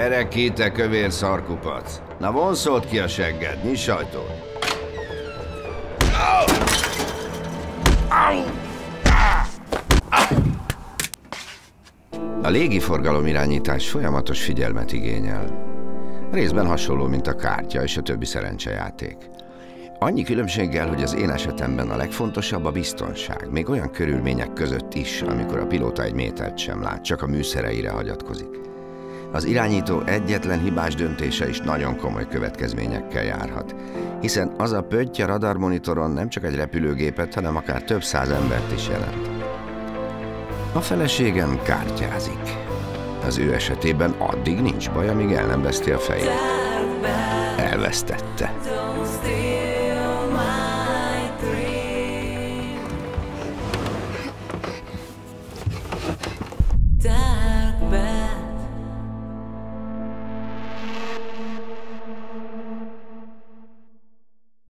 Gyere ki, te kövér szarkupac! Na vonszold ki a segged, nyiss ajtót! A légiforgalom irányítás folyamatos figyelmet igényel. Részben hasonló, mint a kártya és a többi szerencsejáték. Annyi különbséggel, hogy az én esetemben a legfontosabb a biztonság, még olyan körülmények között is, amikor a pilóta egy métert sem lát, csak a műszereire hagyatkozik. Az irányító egyetlen hibás döntése is nagyon komoly következményekkel járhat, hiszen az a pötty a radarmonitoron nem csak egy repülőgépet, hanem akár több száz embert is jelent. A feleségem kártyázik. Az ő esetében addig nincs baj, amíg el nem veszti a fejét. Elvesztette.